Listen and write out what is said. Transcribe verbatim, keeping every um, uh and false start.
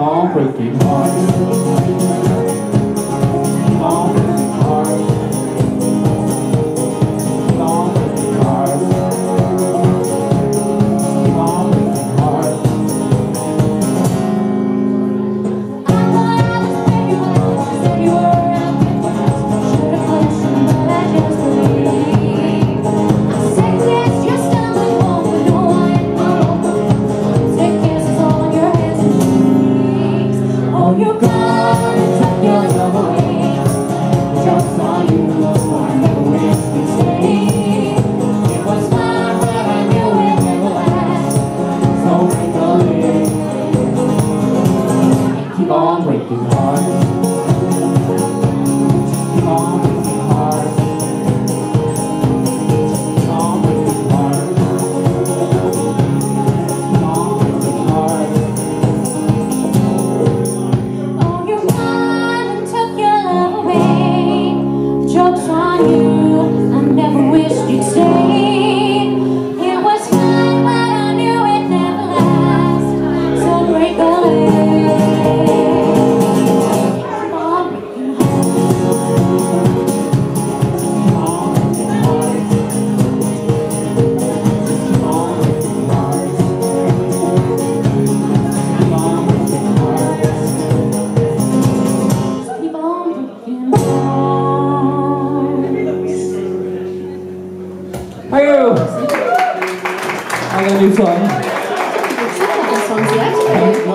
on breaking hearts. Keep on breaking hearts. Keep on breaking hearts. Keep on breaking hearts. I thought I was very well. She said you were around fifty. Should've questioned, but I just believed. I said yes, you're stumbling home, but no, I ain't wrong. Take kisses on your hands and knees. Oh, you're gone and took your love away. Just on you, I never wished you'd stay. It was mine, but I knew it never last. So break a leg. Keep on breaking hearts. Keep on breaking hearts. Keep on breaking hearts. Keep on breaking hearts. Oh, you're gone and took your love away. The joke's on you, I never wished you'd stay. It was fine, but I knew it never last. So break a leg. Keep on breaking hearts. Keep on breaking hearts. Keep on breaking hearts. Keep on breaking hearts. Keep on breaking hearts. How are you? I got a new song. Songs yet?